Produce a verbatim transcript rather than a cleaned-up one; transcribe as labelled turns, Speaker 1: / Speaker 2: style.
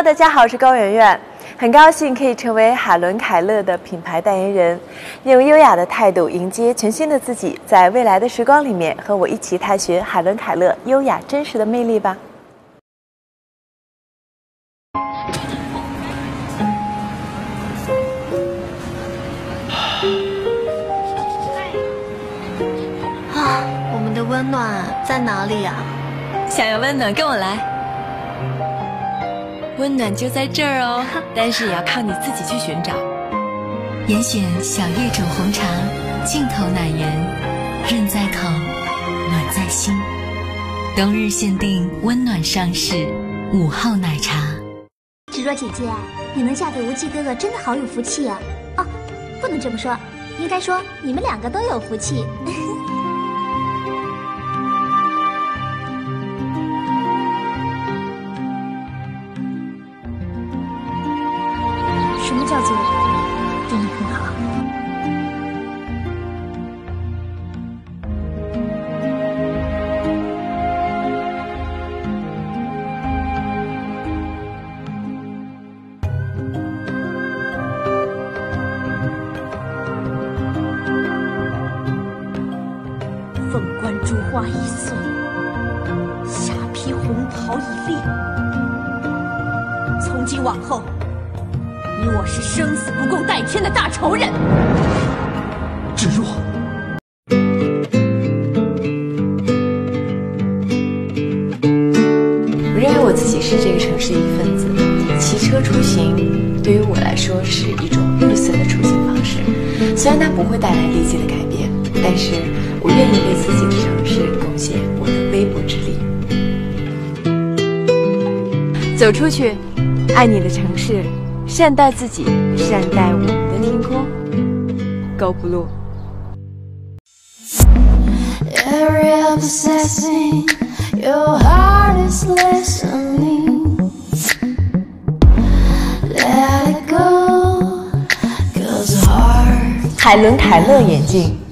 Speaker 1: 大家好，我是高圆圆，很高兴可以成为海伦凯勒的品牌代言人，用优雅的态度迎接全新的自己，在未来的时光里面，和我一起探寻海伦凯勒优雅真实的魅力吧。
Speaker 2: 啊，我们的温暖在哪里啊？
Speaker 3: 想要温暖，跟我来。温暖就在这儿哦，但是也要靠你自己去寻找。
Speaker 4: 严选小叶种红茶，进口奶源，润在口，暖在心。冬日限定温暖上市，五号奶茶。
Speaker 5: 执着姐姐，你能嫁给无忌哥哥，真的好有福气啊！哦，不能这么说，应该说你们两个都有福气。什么叫做对你很好？凤冠珠花一岁，下披红袍已立。从今往后，你我是生死不共戴天的大仇人。
Speaker 6: 芷若，
Speaker 1: 我认为我自己是这个城市的一份子，骑车出行对于我来说是一种绿色的出行方式。虽然它不会带来立即的改变，但是我愿意为自己的城市贡献我的微薄之力。走出去，爱你的城市，善待自己，善待我们的天空。Go Blue。
Speaker 7: Every obsessing, your heart is listening. Let it go, 'cause heart.
Speaker 1: 海伦凯勒眼镜。